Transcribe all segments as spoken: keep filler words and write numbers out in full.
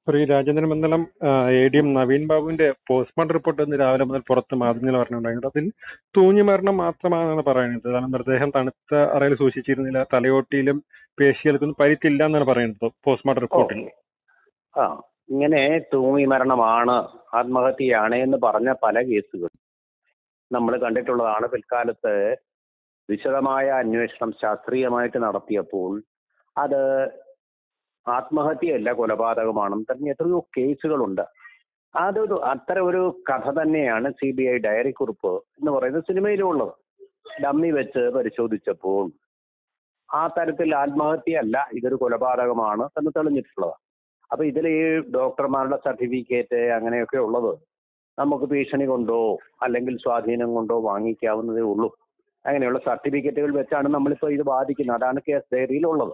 ശ്രീ രാജേന്ദ്രൻ മന്ദലം A D M Naveen ബാബുവിന്റെ postmortem report ഇന്ന് രാവിലെ മുതൽ പുറത്ത് മാധ്യമങ്ങൾ പറഞ്ഞിട്ടുണ്ടായിരുന്നു. അതിൽ തൂങ്ങി മരണം മാത്രമാണെന്നാണ് പറയുന്നത്. കാരണം മൃതദേഹം തണുത്ത അറയിൽ സൂക്ഷിച്ചിരുന്നില്ല, തലയോട്ടിയിലും പേശികൾക്കൊന്നും പരിക്കില്ല എന്നാണ് പറയുന്നത് പോസ്റ്റ്മോർട്ടം റിപ്പോർട്ടിൽ. ആ ഇങ്ങനെ തൂങ്ങി മരണമാണ്, ആത്മഹത്യയാണ് എന്ന് പറഞ്ഞ പല കേസുകൾ നമ്മൾ കണ്ടിട്ടുള്ളതാണ്. പിൽക്കാലത്ത് വിശദമായ അന്വേഷണം ശാസ്ത്രീയമായിട്ട് നടത്തിയപ്പോൾ അത് ആത്മഹത്യയല്ല കൊലപാതകമാണെന്ന് തന്നെ എത്രയോ കേസുകളുണ്ട്. അതൊരു അത്തരം ഒരു കഥ തന്നെയാണ് സി ബി ഐ ഡയറി കുറിപ്പ് എന്ന് പറയുന്ന സിനിമയിലുള്ളത്. ഡമ്മി വെച്ച് പരിശോധിച്ചപ്പോൾ ആ തരത്തിൽ ആത്മഹത്യയല്ല, ഇതൊരു കൊലപാതകമാണ് എന്ന് തെളിഞ്ഞിട്ടുള്ളതാണ്. അപ്പൊ ഇതിൽ ഈ ഡോക്ടർമാരുടെ സർട്ടിഫിക്കറ്റ് അങ്ങനെയൊക്കെ ഉള്ളത് നമുക്ക് ഭീഷണി കൊണ്ടോ അല്ലെങ്കിൽ സ്വാധീനം കൊണ്ടോ വാങ്ങിക്കാവുന്നതേ ഉള്ളൂ. അങ്ങനെയുള്ള സർട്ടിഫിക്കറ്റുകൾ വെച്ചാണ് നമ്മളിപ്പോൾ ഇത് ബാധിക്കുന്നത്. അതാണ് കേസ് ഡയറിയിലുള്ളത്.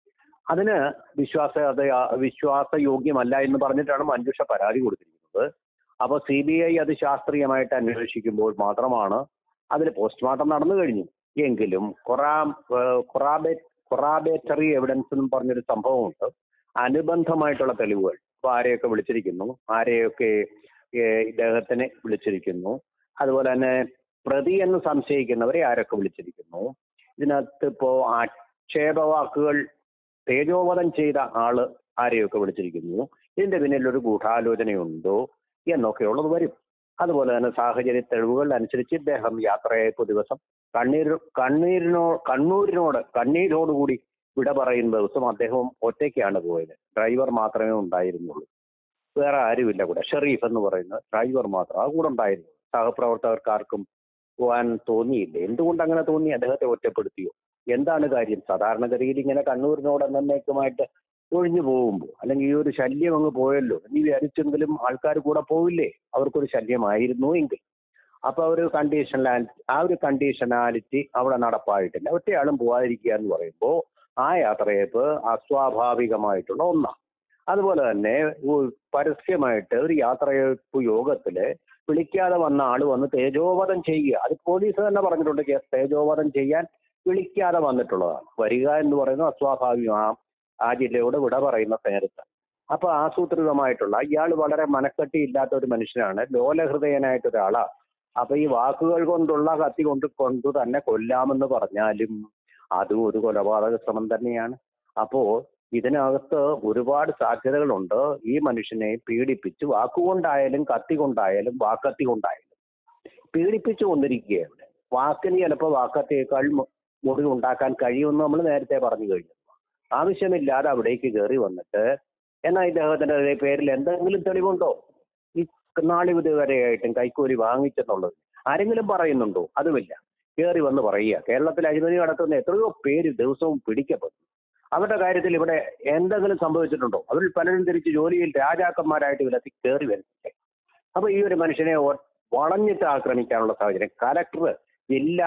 അതിന് വിശ്വാസ വിശ്വാസയോഗ്യമല്ല എന്ന് പറഞ്ഞിട്ടാണ് മഞ്ജുഷ പരാതി കൊടുത്തിരിക്കുന്നത്. അപ്പോൾ സി ബി ഐ അത് ശാസ്ത്രീയമായിട്ട് അന്വേഷിക്കുമ്പോൾ മാത്രമാണ് അതിൽ പോസ്റ്റ്മോർട്ടം നടന്നു കഴിഞ്ഞു എങ്കിലും കൊറാ കൊറാബേ കൊറാബേറ്ററി എവിഡൻസ് എന്ന് പറഞ്ഞൊരു സംഭവമുണ്ട്. അനുബന്ധമായിട്ടുള്ള തെളിവുകൾ ഇപ്പോൾ ആരെയൊക്കെ വിളിച്ചിരിക്കുന്നു, ആരെയൊക്കെ ഇദ്ദേഹത്തിനെ വിളിച്ചിരിക്കുന്നു, അതുപോലെ തന്നെ പ്രതി എന്ന് സംശയിക്കുന്നവരെ ആരൊക്കെ വിളിച്ചിരിക്കുന്നു, ഇതിനകത്ത് ഇപ്പോൾ ആക്ഷേപവാക്കുകൾ തേജോവധം ചെയ്ത ആള് ആരെയൊക്കെ വിളിച്ചിരിക്കുന്നു, ഇതിന്റെ പിന്നിൽ ഒരു ഗൂഢാലോചനയുണ്ടോ എന്നൊക്കെയുള്ളത് വരും. അതുപോലെ തന്നെ സാഹചര്യ തെളിവുകൾ അനുസരിച്ച് ഇദ്ദേഹം യാത്രയയപ്പ് ദിവസം കണ്ണീർ കണ്ണീരിനോ കണ്ണൂരിനോട് കണ്ണീരോടുകൂടി വിട പറയുന്ന ദിവസം അദ്ദേഹം ഒറ്റയ്ക്കാണ് പോയത്. ഡ്രൈവർ മാത്രമേ ഉണ്ടായിരുന്നുള്ളൂ, വേറെ ആരുമില്ല കൂടെ. ഷെറീഫ് എന്ന് പറയുന്ന ഡ്രൈവർ മാത്രം ആ കൂടെ ഉണ്ടായിരുന്നു. സഹപ്രവർത്തകർക്കാർക്കും പോകാൻ തോന്നിയില്ല. എന്തുകൊണ്ട് അങ്ങനെ തോന്നി? അദ്ദേഹത്തെ ഒറ്റപ്പെടുത്തിയോ? എന്താണ് കാര്യം? സാധാരണഗതിയിൽ ഇങ്ങനെ കണ്ണൂരിനോട് എന്നേക്കുമായിട്ട് ഒഴിഞ്ഞു പോകുമ്പോൾ അല്ലെങ്കിൽ ഈ ഒരു ശല്യം അങ്ങ് പോയല്ലോ നീ വിചാരിച്ചെങ്കിലും ആൾക്കാർ കൂടെ പോവില്ലേ? അവർക്കൊരു ശല്യമായിരുന്നു എങ്കിൽ. അപ്പൊ ഒരു കണ്ടീഷണലാലിറ്റി ആ ഒരു കണ്ടീഷണാലിറ്റി അവിടെ നടപ്പായിട്ടില്ല. ഒറ്റയാളും പോകാതിരിക്കുക എന്ന് പറയുമ്പോൾ ആ യാത്രയപ്പ് അസ്വാഭാവികമായിട്ടുള്ള ഒന്നാണ്. അതുപോലെ തന്നെ പരസ്യമായിട്ട് ഒരു യാത്രയപ്പ് യോഗത്തില് വിളിക്കാതെ വന്ന ആള് വന്ന് തേജോവധം ചെയ്യുക, അത് പോലീസ് തന്നെ പറഞ്ഞിട്ടുണ്ട്. കേസ് തേജോവധം ചെയ്യാൻ വിളിക്കാതെ വന്നിട്ടുള്ളതാണ്. വരിക എന്ന് പറയുന്നത് അസ്വാഭാവികമാണ് ആ ജില്ലയോട് വിട പറയുന്ന നേരത്ത്. അപ്പൊ ആസൂത്രിതമായിട്ടുള്ള ഇയാൾ വളരെ മനക്കെട്ടി ഇല്ലാത്ത ഒരു മനുഷ്യനാണ്, ലോലഹൃദയനായിട്ട് ഒരാളാ. അപ്പൊ ഈ വാക്കുകൾ കൊണ്ടുള്ള കത്തി കൊണ്ട് കൊണ്ടു തന്നെ കൊല്ലാമെന്ന് പറഞ്ഞാലും അതും ഒരു കൊലപാതക ശ്രമം തന്നെയാണ്. അപ്പോ ഇതിനകത്ത് ഒരുപാട് സാധ്യതകളുണ്ട്. ഈ മനുഷ്യനെ പീഡിപ്പിച്ച് വാക്കുകൊണ്ടായാലും കത്തി കൊണ്ടായാലും വാക്കത്തി കൊണ്ടായാലും പീഡിപ്പിച്ചു കൊണ്ടിരിക്കുകയാണ്. വാക്കിന് ചിലപ്പോൾ വാക്കത്തേക്കാൾ മുറിവ് ഉണ്ടാക്കാൻ കഴിയുമെന്ന് നമ്മൾ നേരത്തെ പറഞ്ഞു കഴിഞ്ഞു. ആവശ്യമില്ലാതെ അവിടേക്ക് കയറി വന്നിട്ട് എന്നാൽ ഇദ്ദേഹത്തിന്റെ പേരിൽ എന്തെങ്കിലും തെളിവുണ്ടോ? ഈ നാളിവിധ വരെയായിട്ടും കൈക്കൂലി വാങ്ങിച്ചെന്നുള്ളത് ആരെങ്കിലും പറയുന്നുണ്ടോ? അതുമില്ല. കയറി വന്ന് പറയുക. കേരളത്തിൽ അഴിമതി നടത്തുന്ന എത്രയോ പേര് ദിവസവും പിടിക്കപ്പെടുന്നു. അവരുടെ കാര്യത്തിൽ ഇവിടെ എന്തെങ്കിലും സംഭവിച്ചിട്ടുണ്ടോ? അവരിൽ പലരും തിരിച്ച് ജോലിയിൽ രാജാക്കന്മാരായിട്ട് വിലത്തി കയറി വരുന്നില്ലേ? അപ്പൊ ഈ ഒരു മനുഷ്യനെ വളഞ്ഞിട്ട് ആക്രമിക്കാനുള്ള സാഹചര്യം. കലക്ടർ, ജില്ലാ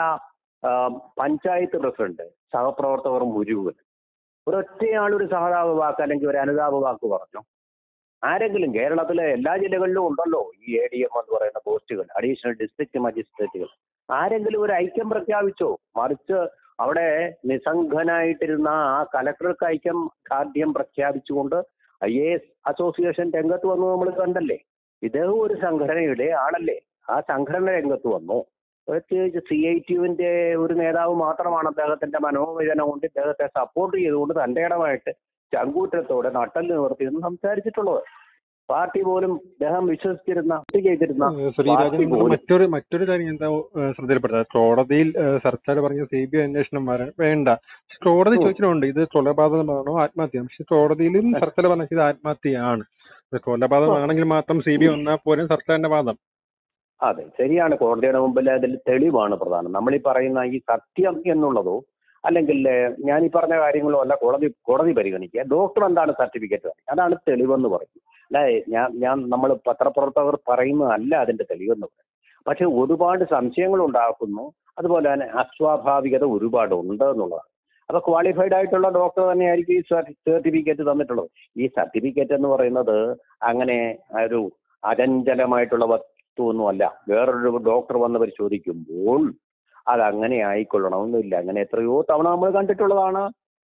പഞ്ചായത്ത് പ്രസിഡന്റ്, സഹപ്രവർത്തകർ മുഴുവൻ ഒരൊറ്റയാളൊരു സഹതാപ വാക്ക് അല്ലെങ്കിൽ ഒരു അനുതാപ വാക്ക് പറഞ്ഞു. ആരെങ്കിലും കേരളത്തിലെ എല്ലാ ജില്ലകളിലും ഉണ്ടല്ലോ ഈ എ ഡി എം എന്ന് പറയുന്ന പോസ്റ്റുകൾ, അഡീഷണൽ ഡിസ്ട്രിക്ട് മജിസ്ട്രേറ്റുകൾ. ആരെങ്കിലും ഒരു ഐക്യം പ്രഖ്യാപിച്ചോ? മറിച്ച് അവിടെ നിസ്സംഗനായിട്ടിരുന്ന ആ കലക്ടർക്ക് ഐക്യം ദാർഢ്യം പ്രഖ്യാപിച്ചുകൊണ്ട് ഐ എ എസ് അസോസിയേഷൻ രംഗത്ത് വന്നു നമ്മൾ കണ്ടല്ലേ. ഇദ്ദേഹം ഒരു സംഘടനയുടെ ആളല്ലേ, ആ സംഘടന രംഗത്ത് വന്നു. പ്രത്യേകിച്ച് സി ഐ ടി യുവിന്റെ ഒരു നേതാവ് മാത്രമാണ് അദ്ദേഹത്തിന്റെ മനോവേദന കൊണ്ട് ഇദ്ദേഹത്തെ സപ്പോർട്ട് ചെയ്തുകൊണ്ട് തന്റെ ഇടമായിട്ട് ചങ്കൂറ്റത്തോടെ നട്ടല് നിവർത്തിയെന്ന് സംസാരിച്ചിട്ടുള്ളത്. പാർട്ടി പോലും അദ്ദേഹം വിശ്വസിച്ചിരുന്ന ചെയ്തിരുന്ന മറ്റൊരു മറ്റൊരു കാര്യം എന്താ ശ്രദ്ധയിൽപ്പെടുന്നത്, കോടതിയിൽ സർക്കാർ പറഞ്ഞ സി ബി ഐ അന്വേഷണം വേണ്ട. കോടതി ചോദിച്ചിട്ടുണ്ട് ഇത് കൊലപാതകമാണോ ആത്മഹത്യ. പക്ഷെ കോടതിയിലും സർക്കാർ പറഞ്ഞത് ഇത് ആത്മഹത്യയാണ്. കൊലപാതകമാണെങ്കിൽ മാത്രം സി ബി ഐ വന്നാൽ പോലും സർക്കാരിന്റെ വാദം. അതെ, ശരിയാണ്. കോടതിയുടെ മുമ്പിൽ അതിൽ തെളിവാണ് പ്രധാനം. നമ്മൾ ഈ പറയുന്ന ഈ സത്യം എന്നുള്ളതോ അല്ലെങ്കിൽ ഞാൻ ഈ പറഞ്ഞ കാര്യങ്ങളോ അല്ല കോടതി കോടതി പരിഗണിക്കുക. ഡോക്ടർ എന്താണ് സർട്ടിഫിക്കറ്റ്, അതാണ് തെളിവെന്ന് പറയും. അല്ലെ, ഞാൻ ഞാൻ നമ്മൾ പത്രപ്രവർത്തകർ പറയുന്നതല്ല അതിന്റെ തെളിവെന്ന് പറയും. പക്ഷെ ഒരുപാട് സംശയങ്ങൾ ഉണ്ടാക്കുന്നു. അതുപോലെ തന്നെ അസ്വാഭാവികത ഒരുപാട് ഉണ്ട് എന്നുള്ളതാണ്. അപ്പൊ ക്വാളിഫൈഡ് ആയിട്ടുള്ള ഡോക്ടർ തന്നെയായിരിക്കും ഈ സർട്ടിഫിക്കറ്റ് തന്നിട്ടുള്ളത്. ഈ സർട്ടിഫിക്കറ്റ് എന്ന് പറയുന്നത് അങ്ങനെ ഒരു അചഞ്ചലമായിട്ടുള്ള വസ്തുവൊന്നുമല്ല. വേറൊരു ഡോക്ടർ വന്ന് പരിശോധിക്കുമ്പോൾ അതങ്ങനെ ആയിക്കൊള്ളണമെന്നില്ല. അങ്ങനെ എത്രയോ തവണ നമ്മൾ കണ്ടിട്ടുള്ളതാണ്.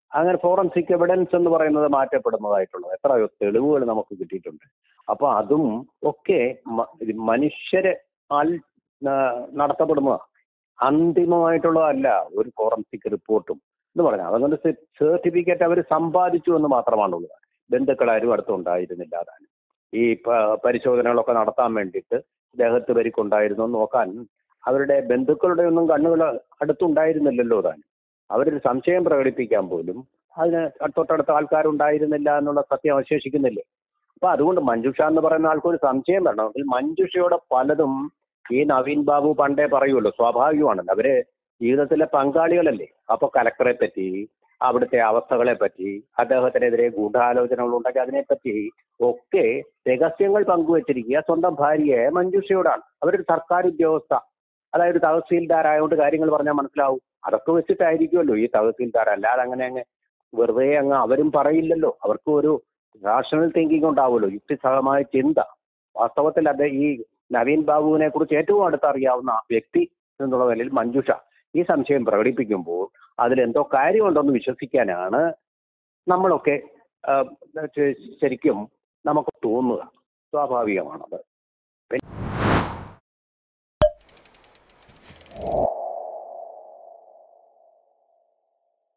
അങ്ങനെ ഫോറൻസിക് എവിഡൻസ് എന്ന് പറയുന്നത് മാറ്റപ്പെടുന്നതായിട്ടുള്ളത് എത്രയോ തെളിവുകൾ നമുക്ക് കിട്ടിയിട്ടുണ്ട്. അപ്പൊ അതും ഒക്കെ മനുഷ്യരെ ആൽ നടത്തപ്പെടുന്നതാണ്, അന്തിമമായിട്ടുള്ളതല്ല ഒരു ഫോറൻസിക് റിപ്പോർട്ടും എന്ന് പറഞ്ഞാൽ. അതുകൊണ്ട് സർട്ടിഫിക്കറ്റ് അവർ സമ്പാദിച്ചു എന്ന് മാത്രമാണുള്ളത്. ബന്ധുക്കളാരും അടുത്തുണ്ടായിരുന്നില്ല. അതാണ് ഈ പരിശോധനകളൊക്കെ നടത്താൻ വേണ്ടിയിട്ട് ദേഹത്ത് പരിക്കുണ്ടായിരുന്നു നോക്കാൻ അവരുടെ ബന്ധുക്കളുടെ ഒന്നും കണ്ണുകൾ അടുത്തുണ്ടായിരുന്നില്ലല്ലോ. താൻ അവരൊരു സംശയം പ്രകടിപ്പിക്കാൻ പോലും അതിന് തൊട്ടടുത്ത ആൾക്കാരുണ്ടായിരുന്നില്ല എന്നുള്ള സത്യം അവശേഷിക്കുന്നില്ലേ. അപ്പൊ അതുകൊണ്ട് മഞ്ജുഷ എന്ന് പറയുന്ന ആൾക്കൊരു സംശയം വരണമെങ്കിൽ മഞ്ജുഷയുടെ പലതും ഈ നവീൻ ബാബു പണ്ടേ പറയുമല്ലോ, സ്വാഭാവികമാണല്ലോ, അവര് ജീവിതത്തിലെ പങ്കാളികളല്ലേ. അപ്പൊ കലക്ടറെ പറ്റി, അവിടുത്തെ അവസ്ഥകളെ പറ്റി, അദ്ദേഹത്തിനെതിരെ ഗൂഢാലോചനകൾ ഉണ്ടെങ്കിൽ അതിനെപ്പറ്റി ഒക്കെ രഹസ്യങ്ങൾ പങ്കുവച്ചിരിക്കുക സ്വന്തം ഭാര്യയെ മഞ്ജുഷയോടാണ്. അവരൊരു സർക്കാർ ഉദ്യോഗസ്ഥ, അതായത് തഹസീൽദാരായതുകൊണ്ട് കാര്യങ്ങൾ പറഞ്ഞാൽ മനസ്സിലാവും. അതൊക്കെ വെച്ചിട്ടായിരിക്കുമല്ലോ ഈ തഹസീൽദാർ, അല്ലാതെ അങ്ങനെ അങ്ങ് വെറുതെ അങ്ങ് അവരും പറയില്ലല്ലോ. അവർക്കും ഒരു റാഷണൽ തിങ്കിങ് ഉണ്ടാവുമല്ലോ, യുക്തിസഹമായ ചിന്ത. വാസ്തവത്തിൽ അത് ഈ നവീൻ ബാബുവിനെ കുറിച്ച് ഏറ്റവും അടുത്തറിയാവുന്ന വ്യക്തി എന്നുള്ള നിലയിൽ മഞ്ജുഷ ഈ സംശയം പ്രകടിപ്പിക്കുമ്പോൾ അതിലെന്തോ കാര്യമുണ്ടെന്ന് വിശ്വസിക്കാനാണ് നമ്മളൊക്കെ ശരിക്കും നമുക്ക് തോന്നുക. സ്വാഭാവികമാണത്.